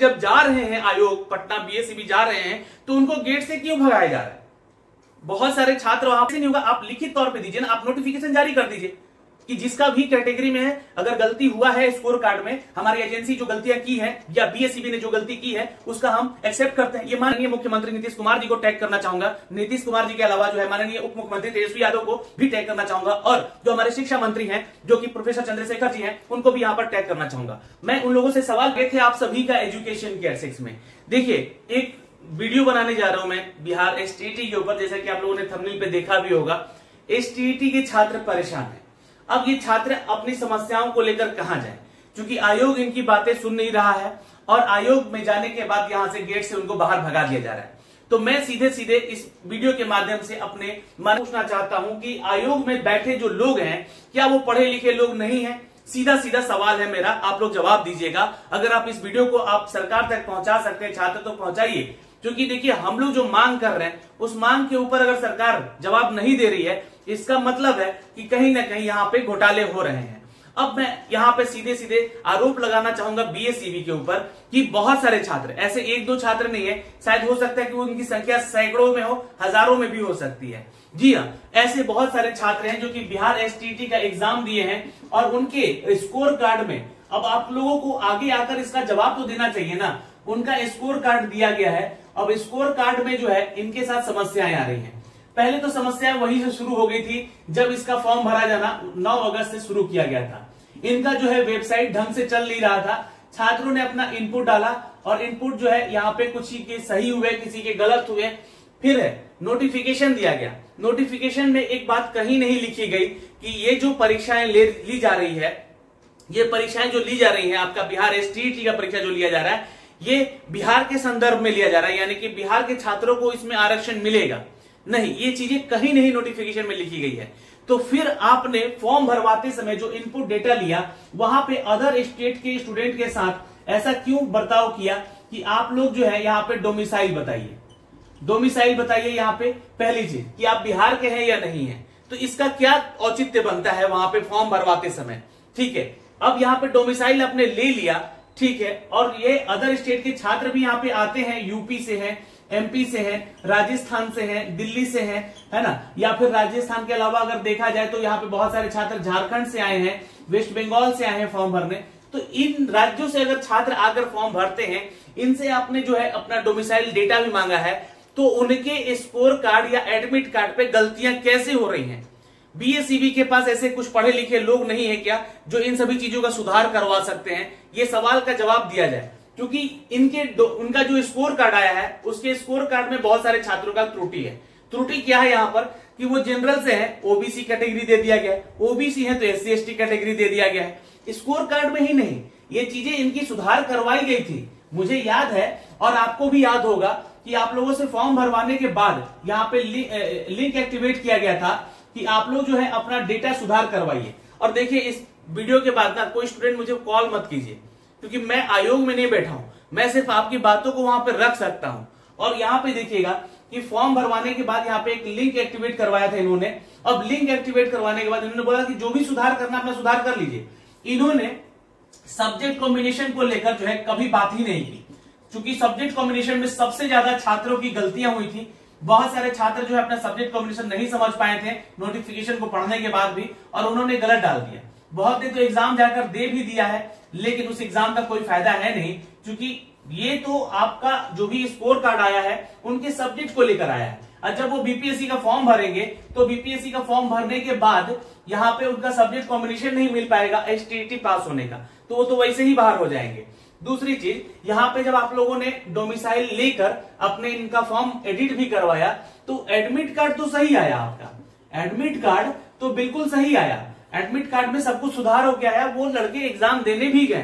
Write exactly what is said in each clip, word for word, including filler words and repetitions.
जब जा रहे हैं आयोग पटना बीएसईबी जा रहे हैं तो उनको गेट से क्यों भगाया जा रहा है? बहुत सारे छात्र वहां से नहीं होगा, आप लिखित तौर पे दीजिए ना, आप नोटिफिकेशन जारी कर दीजिए कि जिसका भी कैटेगरी में है अगर गलती हुआ है स्कोर कार्ड में, हमारी एजेंसी जो गलतियां की है या बीएसईबी ने जो गलती की है उसका हम एक्सेप्ट करते हैं। ये माननीय मुख्यमंत्री नीतीश कुमार जी को टैग करना चाहूंगा, नीतीश कुमार जी के अलावा जो है माननीय उप मुख्यमंत्री तेजस्वी यादव को भी टैग करना चाहूंगा, और जो हमारे शिक्षा मंत्री हैं जो कि प्रोफेसर चंद्रशेखर जी हैं उनको भी यहाँ पर टैग करना चाहूंगा। मैं उन लोगों से सवाल किए थे आप सभी का एजुकेशन के एसेक्स में। देखिए, एक वीडियो बनाने जा रहा हूं मैं बिहार एसटीईटी के ऊपर, जैसा कि आप लोगों ने थंबनेल पे देखा भी होगा। एसटीईटी के छात्र परेशान हैं। अब ये छात्र अपनी समस्याओं को लेकर कहां जाएं, क्योंकि आयोग इनकी बातें सुन नहीं रहा है और आयोग में जाने के बाद यहां से गेट से उनको बाहर भगा दिया जा रहा है। तो मैं सीधे सीधे इस वीडियो के माध्यम से अपने मन पूछना चाहता हूं कि आयोग में बैठे जो लोग हैं क्या वो पढ़े लिखे लोग नहीं है? सीधा सीधा सवाल है मेरा, आप लोग जवाब दीजिएगा। अगर आप इस वीडियो को आप सरकार तक पहुंचा सकते हैं छात्र तो पहुंचाइए, क्योंकि देखिए हम लोग जो मांग कर रहे हैं उस मांग के ऊपर अगर सरकार जवाब नहीं दे रही है इसका मतलब है कि कहीं ना कहीं यहाँ पे घोटाले हो रहे हैं। अब मैं यहाँ पे सीधे सीधे आरोप लगाना चाहूंगा बीएसईबी के ऊपर कि बहुत सारे छात्र, ऐसे एक दो छात्र नहीं है, शायद हो सकता है कि उनकी संख्या सैकड़ों में हो, हजारों में भी हो सकती है। जी हाँ, ऐसे बहुत सारे छात्र हैं जो कि बिहार एसटीईटी का एग्जाम दिए हैं और उनके स्कोर कार्ड में, अब आप लोगों को आगे आकर इसका जवाब तो देना चाहिए ना, उनका स्कोर कार्ड दिया गया है। अब स्कोर कार्ड में जो है इनके साथ समस्याएं आ रही हैं। पहले तो समस्या वहीं से शुरू हो गई थी जब इसका फॉर्म भरा जाना नौ अगस्त से शुरू किया गया था। इनका जो है वेबसाइट ढंग से चल नहीं रहा था, छात्रों ने अपना इनपुट डाला और इनपुट जो है यहाँ पे कुछ के सही हुए, किसी के गलत हुए। फिर है नोटिफिकेशन दिया गया, नोटिफिकेशन में एक बात कहीं नहीं लिखी गई कि ये जो परीक्षाएं ले ली जा रही है, ये परीक्षाएं जो ली जा रही है, आपका बिहार एसटीईटी का परीक्षा जो लिया जा रहा है ये बिहार के संदर्भ में लिया जा रहा है, यानी कि बिहार के छात्रों को इसमें आरक्षण मिलेगा नहीं, ये चीजें कहीं नहीं नोटिफिकेशन में लिखी गई है। तो फिर आपने फॉर्म भरवाते समय जो इनपुट डेटा लिया वहां पे अदर स्टेट के स्टूडेंट के साथ ऐसा क्यों बर्ताव किया कि आप लोग जो है यहाँ पे डोमिसाइल बताइए, डोमिसाइल बताइए यहाँ पे पहली चीज कि आप बिहार के हैं या नहीं है। तो इसका क्या औचित्य बनता है वहां पे फॉर्म भरवाते समय? ठीक है, अब यहाँ पे डोमिसाइल आपने ले लिया, ठीक है, और ये अदर स्टेट के छात्र भी यहाँ पे आते हैं, यूपी से हैं, एमपी से हैं, राजस्थान से हैं, दिल्ली से हैं, है ना, या फिर राजस्थान के अलावा अगर देखा जाए तो यहाँ पे बहुत सारे छात्र झारखंड से आए हैं, वेस्ट बंगाल से आए हैं फॉर्म भरने। तो इन राज्यों से अगर छात्र आकर फॉर्म भरते हैं, इनसे आपने जो है अपना डोमिसाइल डेटा भी मांगा है, तो उनके स्कोर कार्ड या एडमिट कार्ड पे गलतियां कैसे हो रही हैं? बीएसईबी के पास ऐसे कुछ पढ़े लिखे लोग नहीं है क्या जो इन सभी चीजों का सुधार करवा सकते हैं? ये सवाल का जवाब दिया जाए, क्योंकि इनके उनका जो स्कोर कार्ड आया है उसके स्कोर कार्ड में बहुत सारे छात्रों का त्रुटि है। त्रुटि क्या है यहाँ पर कि वो जनरल से है, ओबीसी कैटेगरी दे दिया गया है, ओबीसी है तो एससी एसटी कैटेगरी दे दिया गया है, स्कोर कार्ड में ही नहीं। ये चीजें इनकी सुधार करवाई गई थी, मुझे याद है और आपको भी याद होगा कि आप लोगों से फॉर्म भरवाने के बाद यहाँ पे लि, लिंक एक्टिवेट किया गया था कि आप लोग जो है अपना डेटा सुधार करवाइए। और देखिए इस वीडियो के बाद ना कोई स्टूडेंट मुझे कॉल मत कीजिए, क्योंकि मैं आयोग में नहीं बैठा हूं, मैं सिर्फ आपकी बातों को वहां पे रख सकता हूं। और यहाँ पे देखिएगा कि फॉर्म भरवाने के बाद यहाँ पे एक लिंक एक्टिवेट करवाया था इन्होंने। अब लिंक एक्टिवेट करवाने के बाद इन्होंने बोला कि जो भी सुधार करना अपना सुधार कर लीजिए। इन्होंने सब्जेक्ट कॉम्बिनेशन को लेकर जो है कभी बात ही नहीं की, क्योंकि सब्जेक्ट कॉम्बिनेशन में सबसे ज्यादा छात्रों की गलतियां हुई थी। बहुत सारे छात्र जो है अपना सब्जेक्ट कॉम्बिनेशन नहीं समझ पाए थे नोटिफिकेशन को पढ़ने के बाद भी, और उन्होंने गलत डाल दिया। बहुत ने तो एग्जाम जाकर दे भी दिया है, लेकिन उस एग्जाम का कोई फायदा है नहीं, क्योंकि ये तो आपका जो भी स्कोर कार्ड आया है उनके सब्जेक्ट को लेकर आया है। और जब वो बीपीएससी का फॉर्म भरेंगे तो बीपीएससी का फॉर्म भरने के बाद यहाँ पे उनका सब्जेक्ट कॉम्बिनेशन नहीं मिल पाएगा एसटीईटी पास होने का, तो वो तो वैसे ही बाहर हो जाएंगे। दूसरी चीज, यहाँ पे जब आप लोगों ने डोमिसाइल लेकर अपने इनका फॉर्म एडिट भी करवाया तो एडमिट कार्ड तो सही आया, आपका एडमिट कार्ड तो बिल्कुल सही आया, एडमिट कार्ड में सब कुछ सुधार हो गया है, वो लड़के एग्जाम देने भी गए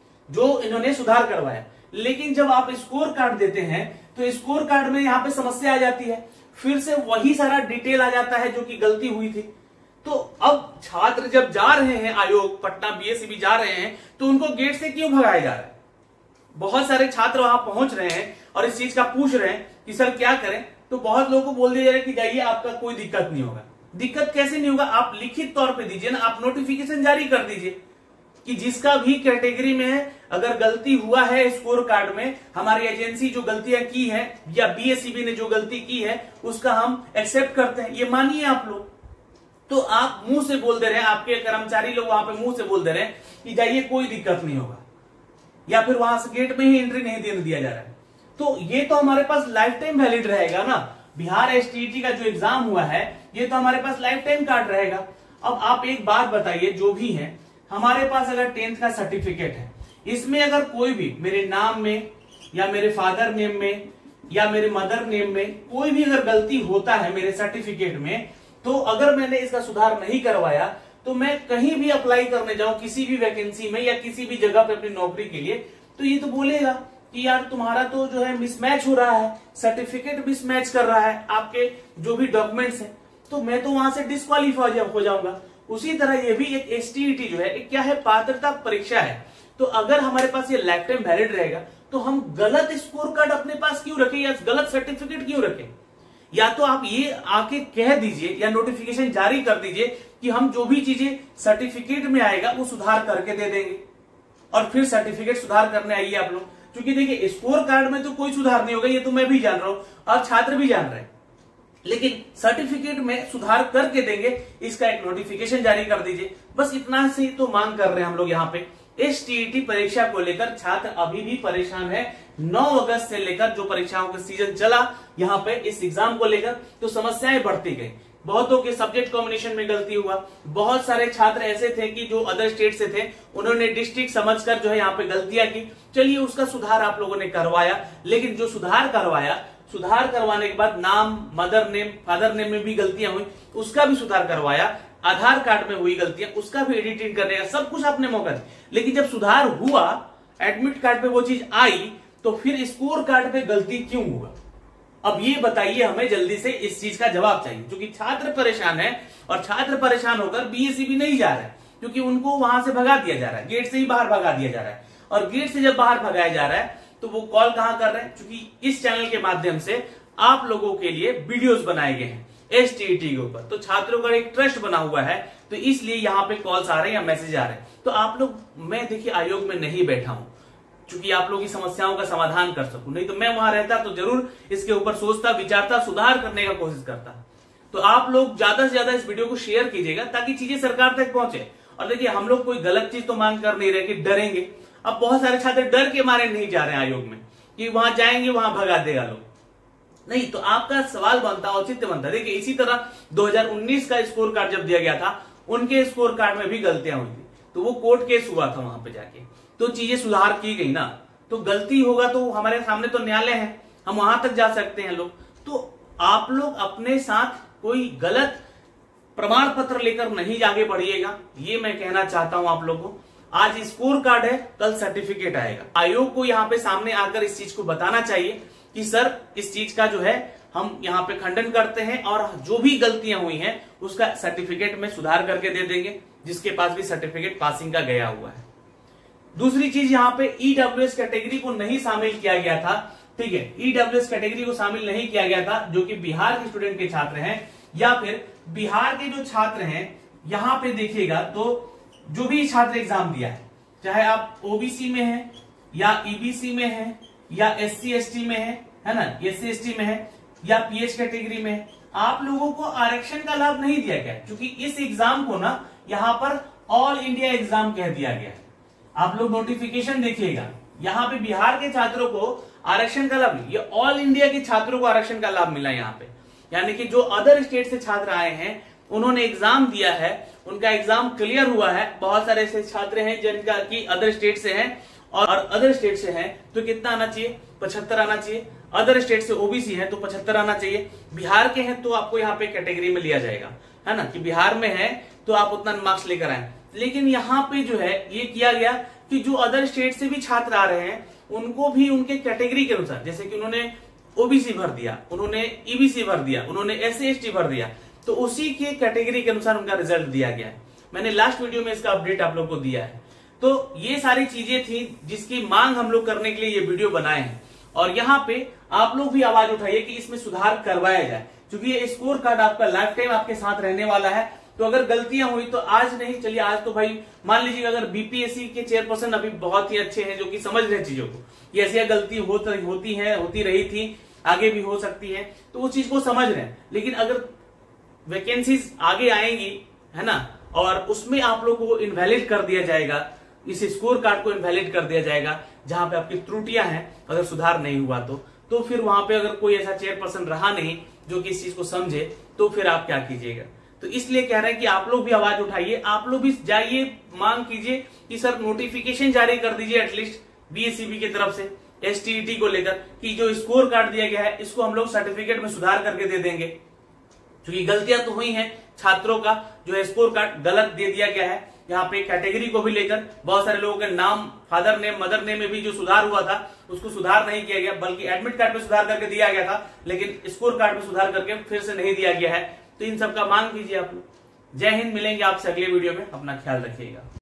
जो इन्होंने सुधार करवाया। लेकिन जब आप स्कोर कार्ड देते हैं तो स्कोर कार्ड में यहाँ पे समस्या आ जाती है, फिर से वही सारा डिटेल आ जाता है जो कि गलती हुई थी। तो अब छात्र जब जा रहे हैं आयोग पटना बीएसईबी जा रहे हैं तो उनको गेट से क्यों भगाया जा रहा है? बहुत सारे छात्र वहां पहुंच रहे हैं और इस चीज का पूछ रहे हैं कि सर क्या करें, तो बहुत लोगों को बोल दिया जा रहा है कि जाइए आपका कोई दिक्कत नहीं होगा। दिक्कत कैसे नहीं होगा? आप लिखित तौर पे दीजिए ना, आप नोटिफिकेशन जारी कर दीजिए कि जिसका भी कैटेगरी में अगर गलती हुआ है स्कोर कार्ड में, हमारी एजेंसी जो गलतियां की है या बीएसईबी ने जो गलती की है उसका हम एक्सेप्ट करते हैं, ये मानिए आप लोग। तो आप मुंह से बोल दे रहे हैं, आपके कर्मचारी लोग वहां पे मुंह से बोल दे रहे हैं कि जाइए कोई दिक्कत नहीं होगा, या फिर वहां से गेट में ही एंट्री नहीं देने दिया जा रहा है, तो ये तो हमारे पास लाइफ टाइम वैलिड रहेगा ना। बिहार एसटीईटी का जो एग्जाम हुआ है ये तो हमारे पास लाइफ टाइम कार्ड रहेगा। अब आप एक बात बताइए, जो भी है हमारे पास अगर टेंथ का सर्टिफिकेट है, इसमें अगर कोई भी मेरे नाम में या मेरे फादर नेम में या मेरे मदर नेम में कोई भी अगर गलती होता है मेरे सर्टिफिकेट में, तो अगर मैंने इसका सुधार नहीं करवाया तो मैं कहीं भी अप्लाई करने जाऊं किसी भी वैकेंसी में या किसी भी जगह पे अपनी नौकरी के लिए, तो ये तो बोलेगा कि यार तुम्हारा तो जो है मिसमैच हो रहा है, सर्टिफिकेट मिसमैच कर रहा है आपके जो भी डॉक्यूमेंट्स हैं, तो मैं तो वहां से डिस्क्वालीफाई हो जाऊंगा। उसी तरह ये भी एक एसटीईटी जो है एक क्या है, पात्रता परीक्षा है। तो अगर हमारे पास ये लाइफ टाइम वैलिड रहेगा तो हम गलत स्कोर कार्ड अपने पास क्यों रखें या गलत सर्टिफिकेट क्यों रखें? या तो आप ये आके कह दीजिए या नोटिफिकेशन जारी कर दीजिए कि हम जो भी चीजें सर्टिफिकेट में आएगा वो सुधार करके दे देंगे, और फिर सर्टिफिकेट सुधार करने आइए आप लोग। क्योंकि देखिए स्कोर कार्ड में तो कोई सुधार नहीं होगा, ये तो मैं भी जान रहा हूं और छात्र भी जान रहे हैं, लेकिन सर्टिफिकेट में सुधार करके देंगे, इसका एक नोटिफिकेशन जारी कर दीजिए। बस इतना से तो मांग कर रहे हैं हम लोग यहाँ पे। एसटीईटी परीक्षा को लेकर छात्र अभी भी परेशान है। नौ अगस्त से लेकर जो परीक्षाओं का सीजन चला यहाँ पे इस एग्जाम को लेकर, तो समस्याएं बढ़ती गई। बहुतों के सब्जेक्ट कॉम्बिनेशन में गलती हुआ, बहुत सारे छात्र ऐसे थे कि जो अदर स्टेट से थे, उन्होंने डिस्ट्रिक्ट समझकर जो है यहाँ पे गलतियां की। चलिए उसका सुधार आप लोगों ने करवाया, लेकिन जो सुधार करवाया, सुधार करवाने के बाद नाम, मदर नेम, फादर नेम में भी गलतियां हुई, उसका भी सुधार करवाया। आधार कार्ड में हुई गलतियां, उसका भी एडिटिंग करने का सब कुछ आपने मौका दिया। लेकिन जब सुधार हुआ, एडमिट कार्ड पे वो चीज आई, तो फिर स्कोर कार्ड पे गलती क्यों हुआ? अब ये बताइए हमें, जल्दी से इस चीज का जवाब चाहिए। क्योंकि छात्र परेशान है और छात्र परेशान होकर बीएसईबी नहीं जा रहा है, क्योंकि उनको वहां से भगा दिया जा रहा है, गेट से ही बाहर भगा दिया जा रहा है। और गेट से जब बाहर भगाया जा रहा है तो वो कॉल कहां कर रहे हैं? क्योंकि इस चैनल के माध्यम से आप लोगों के लिए वीडियोस बनाए गए हैं एसटीईटी के ऊपर, तो छात्रों का एक ट्रस्ट बना हुआ है, तो इसलिए यहाँ पे कॉल्स आ रहे हैं या मैसेज आ रहे हैं। तो आप लोग, मैं देखिए आयोग में नहीं बैठा हूं क्योंकि आप लोगों की समस्याओं का समाधान कर सकूं, नहीं तो मैं वहां रहता तो जरूर इसके ऊपर सोचता, विचारता, सुधार करने का कोशिश करता। तो आप लोग ज्यादा से ज्यादा इस वीडियो को शेयर कीजिएगा ताकि चीजें सरकार तक पहुंचे। और देखिए हम लोग कोई गलत चीज तो मांग कर नहीं रहे कि डरेंगे। अब बहुत सारे छात्र डर के मारे नहीं जा रहे हैं आयोग में कि वहां जाएंगे वहां भगा देगा लोग, नहीं। तो आपका सवाल बनता, औचित्य बनता। देखिए इसी तरह दो हज़ार उन्नीस का स्कोर कार्ड जब दिया गया था, उनके स्कोर कार्ड में भी गलतियां हुई थी, तो वो कोर्ट केस हुआ था वहां पे जाके, तो चीजें सुधार की गई ना। तो गलती होगा तो हमारे सामने तो न्यायालय है, हम वहां तक जा सकते हैं लोग। तो आप लोग अपने साथ कोई गलत प्रमाण पत्र लेकर नहीं आगे बढ़िएगा, ये मैं कहना चाहता हूं आप लोगों को। आज स्कोर कार्ड है, कल सर्टिफिकेट आएगा। आयोग को यहाँ पे सामने आकर इस चीज को बताना चाहिए कि सर इस चीज का जो है हम यहाँ पे खंडन करते हैं और जो भी गलतियां हुई हैं उसका सर्टिफिकेट में सुधार करके दे देंगे, जिसके पास भी सर्टिफिकेट पासिंग का गया हुआ है। दूसरी चीज, यहाँ पे ईडब्ल्यूएस कैटेगरी को नहीं शामिल किया गया था, ठीक है, ईडब्ल्यूएस कैटेगरी को शामिल नहीं किया गया था जो कि बिहार के स्टूडेंट के छात्र हैं या फिर बिहार के जो छात्र हैं। यहाँ पे देखिएगा तो जो भी छात्र एग्जाम दिया है, चाहे आप ओबीसी में हैं या ईबीसी में हैं या एससी एसटी में है, है ना, एससी एसटी में है या पीएच कैटेगरी में है, आप लोगों को आरक्षण का लाभ नहीं दिया गया, क्योंकि इस एग्जाम को ना यहाँ पर ऑल इंडिया एग्जाम कह दिया गया है। आप लोग नोटिफिकेशन देखिएगा, यहाँ पे बिहार के छात्रों को आरक्षण का लाभ, ये ऑल इंडिया के छात्रों को आरक्षण का लाभ मिला यहाँ पे। यानी कि जो अदर स्टेट से छात्र आए हैं, उन्होंने एग्जाम दिया है, उनका एग्जाम क्लियर हुआ है। बहुत सारे ऐसे छात्र हैं जिनका की अदर स्टेट से हैं और अदर स्टेट से हैं तो कितना आना चाहिए? पचहत्तर आना चाहिए। अदर स्टेट से ओबीसी है तो पचहत्तर आना चाहिए। बिहार के हैं तो आपको यहाँ पे कैटेगरी में लिया जाएगा, है ना, कि बिहार में है तो आप उतना मार्क्स लेकर आए। लेकिन यहाँ पे जो है ये किया गया कि जो अदर स्टेट से भी छात्र आ रहे हैं उनको भी उनके कैटेगरी के अनुसार, जैसे कि उन्होंने ओबीसी भर दिया, उन्होंने ईबीसी भर दिया, उन्होंने एससी एसटी भर दिया, तो उसी के कैटेगरी के अनुसार उनका रिजल्ट दिया गया है। मैंने लास्ट वीडियो में इसका अपडेट आप लोग को दिया है। तो ये सारी चीजें थी जिसकी मांग हम लोग करने के लिए ये वीडियो बनाए हैं, और यहाँ पे आप लोग भी आवाज उठाइए कि इसमें सुधार करवाया जाए, क्योंकि ये स्कोर कार्ड आपका लाइफ टाइम आपके साथ रहने वाला है। तो अगर गलतियां हुई तो आज नहीं, चलिए आज तो भाई मान लीजिए अगर बीपीएससी के चेयरपर्सन अभी बहुत ही अच्छे हैं जो कि समझ रहे हैं चीजों को, ये ऐसी गलती होती होती है होती रही थी, आगे भी हो सकती है, तो उस चीज को समझ रहे हैं। लेकिन अगर वैकेंसीज आगे आएंगी है ना, और उसमें आप लोगों को इनवैलिड कर दिया जाएगा, इस स्कोर कार्ड को इनवैलिड कर दिया जाएगा जहां पे आपकी त्रुटियां हैं, अगर सुधार नहीं हुआ तो तो फिर वहां पे अगर कोई ऐसा चेयरपर्सन रहा नहीं जो कि इस चीज को समझे, तो फिर आप क्या कीजिएगा। तो इसलिए कह रहे हैं कि आप लोग भी आवाज उठाइए, आप लोग भी जाइए, मांग कीजिए कि सर नोटिफिकेशन जारी कर दीजिए एटलीस्ट बीएसईबी की तरफ से एसटीईटी को लेकर, कि जो स्कोर कार्ड दिया गया है इसको हम लोग सर्टिफिकेट में सुधार करके दे देंगे, क्योंकि गलतियां तो हुई हैं, छात्रों का जो है स्कोर कार्ड गलत दे दिया गया है। यहाँ पे कैटेगरी को भी लेकर बहुत सारे लोगों के नाम, फादर नेम, मदर नेम में भी जो सुधार हुआ था उसको सुधार नहीं किया गया, बल्कि एडमिट कार्ड में सुधार करके दिया गया था, लेकिन स्कोर कार्ड में सुधार करके फिर से नहीं दिया गया है। तो इन सब का मांग कीजिए आप लोग। जय हिंद, मिलेंगे आपसे अगले वीडियो में, अपना ख्याल रखिएगा।